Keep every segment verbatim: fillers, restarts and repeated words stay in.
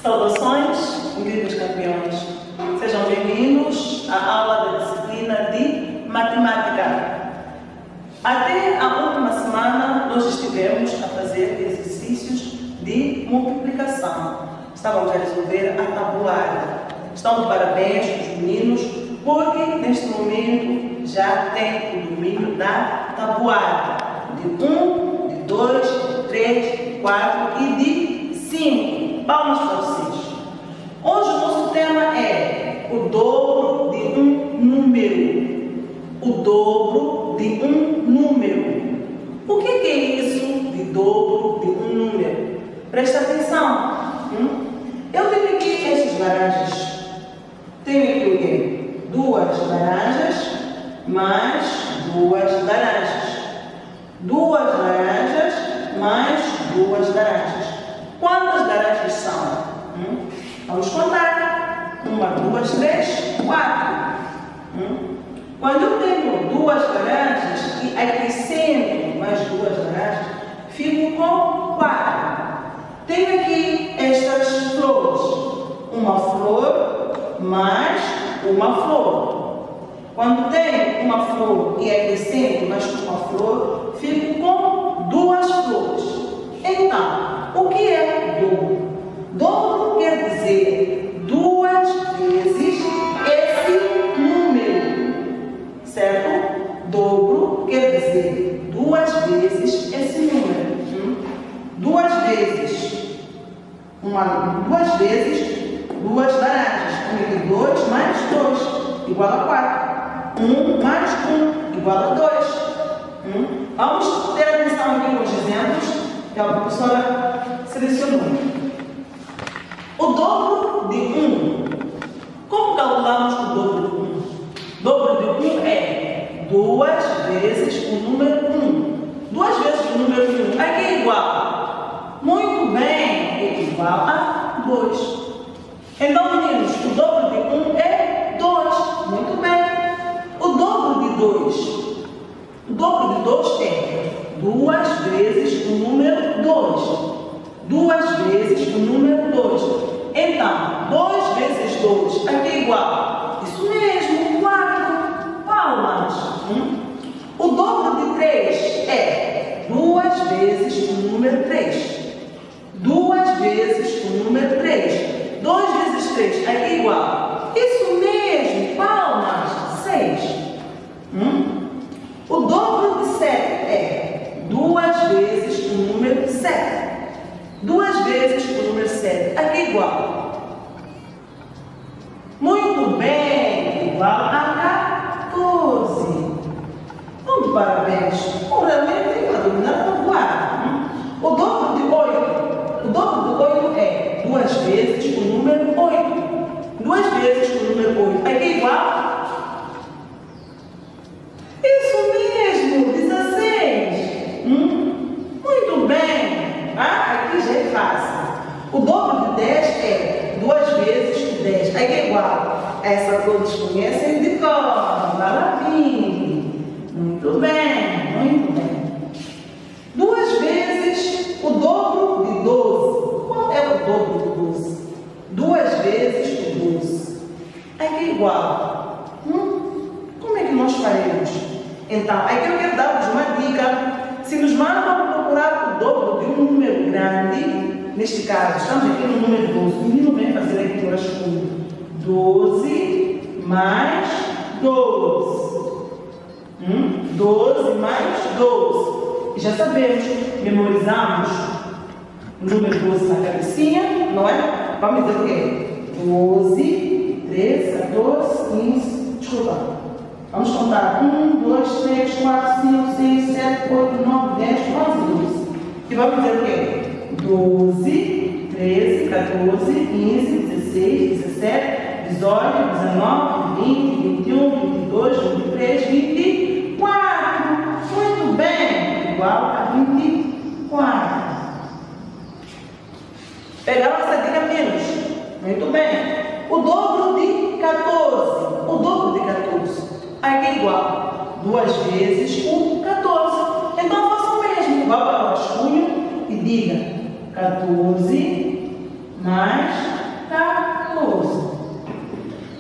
Saudações, incríveis campeões. Sejam bem-vindos à aula da disciplina de Matemática. Até a última semana nós estivemos a fazer exercícios de multiplicação. Estávamos a resolver a tabuada. Estão de parabéns os meninos, porque neste momento já têm o domínio da tabuada. De um, de dois, de três, de quatro e de cinco. Palmas para vocês. Hoje o nosso tema é o dobro de um número. O dobro de um número. O que é isso de dobro de um número? Presta atenção. Hum? Eu tenho aqui estas laranjas. Tenho aqui o quê? Duas laranjas mais duas laranjas. Duas laranjas mais duas laranjas. Quantas laranjas são? Hum? Vamos contar. Uma, duas, três, quatro. Hum? Quando eu tenho duas laranjas e acrescento mais duas laranjas, fico com quatro. Tenho aqui estas flores. Uma flor mais uma flor. Quando tenho uma flor e acrescento mais uma flor, fico com duas flores. Então, o que é dobro? Dobro quer dizer duas vezes esse número, certo? Dobro quer dizer duas vezes esse número. Hum? Duas vezes, uma, duas vezes duas laranjas. Um aqui, dois mais dois, igual a quatro. Um mais um, igual a dois. Hum? Vamos ter atenção aqui com os exemplos que a professora selecionou. O dobro de um. Como calculamos o dobro de um? O dobro de um é duas vezes o número um. Duas vezes o número um. Aqui é igual. Muito bem, é igual a dois. Então, meninos, o dobro de um é dois. Muito bem. O dobro de dois. O dobro de dois é duas vezes o número dois. Duas vezes o número dois. Então, dois vezes dois aqui é igual. Isso mesmo, quatro. Palmas. Hum? O dobro de três é duas vezes o número três. Duas vezes o número três. dois vezes três aqui é igual. Isso mesmo, palmas. seis. Hum? O dobro de sete é duas vezes o número sete. Duas vezes o número sete. Aqui é igual. Muito bem. Igual a quatorze. Então, de parabéns. Bom, realmente tem que dominar a tabuada. O dobro de oito. O dobro de oito é duas vezes o número oito. Duas vezes o número oito. Aqui é igual. Isso mesmo, dezesseis. Hum? Muito bem. Ah, aqui já é fácil. O dobro de dez é duas vezes o dez. Aqui é igual. Essa todos conhecem de cor. Vai lá, vinte. Muito bem, muito bem. Duas vezes o dobro de doze. Qual é o dobro de doze? Duas vezes o doze. Aqui é igual. Hum? Como é que nós faremos? Então, aqui eu quero dar-vos uma dica. Se nos mandam procurar o dobro de um número grande, neste caso, estamos aqui no número doze. O menino vem fazer aqui por escuro. doze mais doze. Hum? doze mais doze. E já sabemos, memorizamos o número doze na cabecinha, não é? Vamos dizer o quê? doze, treze, quatorze, quinze, desculpa. Vamos contar um, dois, três, quatro, cinco, seis, sete, oito, nove, dez, onze, doze. E vamos dizer o quê? doze, treze, quatorze, quinze, dezesseis, dezessete, dezoito, dezenove, vinte, vinte e um, vinte e dois, vinte e três, vinte e quatro. Muito bem, igual a vinte e quatro. Pegaram essa dica, meninos? Muito bem. O dobro de quatorze. O dobro de quatorze. Aqui é igual. Duas vezes o quatorze. Então faça o mesmo. Vá para o rascunho e diga quatorze mais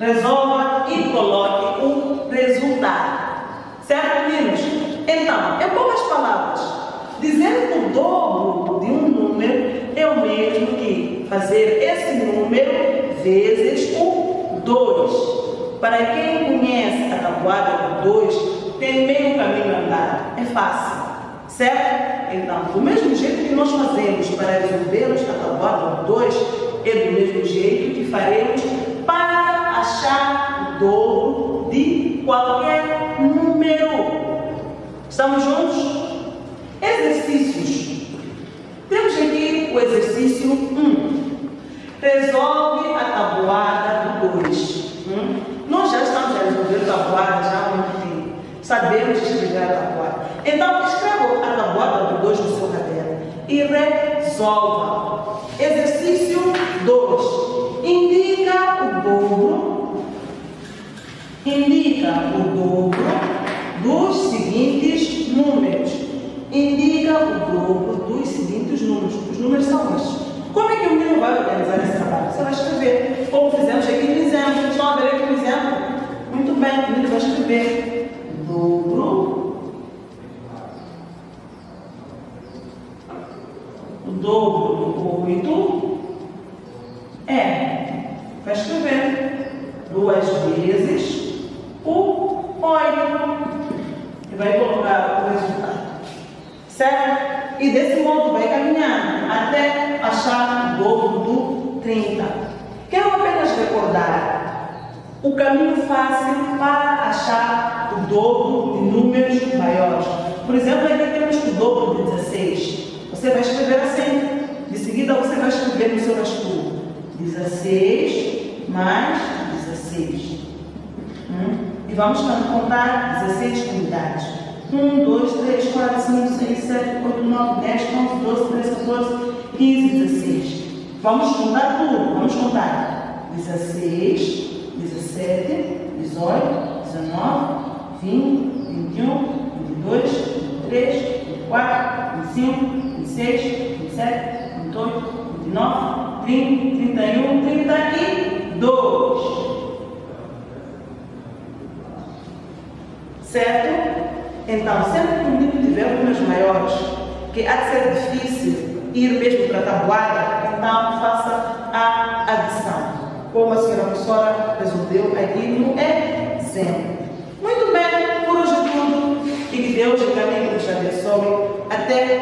Resolva e coloque o resultado. Certo, meninos? Então, em poucas palavras, dizer que o dobro de um número é o mesmo que fazer esse número vezes o dois. Para quem conhece a tabuada do dois, tem meio caminho andado. É fácil, certo? Então, do mesmo jeito que nós fazemos para resolvermos a tabuada do dois, é do mesmo jeito que faremos para achar o dobro de qualquer número. Estamos juntos? Exercícios. Temos aqui o exercício um. Resolve a tabuada do dois. Hum? Nós já estamos a resolver a tabuada já há muito tempo. Sabemos escrever a tabuada. Então, escreva a tabuada do dois no seu caderno e resolva. Exercício dois. Indica o dobro. Indica o dobro dos seguintes números. Indica o dobro dos seguintes números. Os números são estes. Como é que o menino vai organizar esse trabalho? Você vai escrever. Como fizemos aqui no exemplo. Estão a ver aqui no exemplo? Muito bem, o menino vai escrever dobro. O dobro do oito é. Vai escrever duas vezes o oito. E vai colocar o resultado. Certo? E desse modo vai caminhando até achar o dobro do trinta. Quero apenas recordar o caminho fácil para achar o dobro de números maiores. Por exemplo, aqui temos o dobro de dezesseis. Você vai escrever assim. De seguida você vai escrever no seu rascunho. dezesseis mais dezesseis. Hum? E vamos contar dezesseis unidades. um, dois, três, quatro, cinco, seis, sete, oito, nove, dez, onze, doze, treze, catorze, quinze, dezesseis. Vamos contar tudo. Vamos contar dezesseis, dezessete, dezoito, dezenove, vinte, vinte e um, vinte e dois, vinte e três, vinte e quatro, vinte e cinco, vinte e seis, vinte e sete, vinte e oito, vinte e nove, trinta, trinta e um, trinta e dois. Certo? Então, sempre que o menino tiver números maiores, que há de ser difícil ir mesmo para a tabuada, então faça a adição. Como a senhora professora resolveu aqui no exemplo. Muito bem, por hoje é tudo. E que Deus e o caminho nos abençoe. Até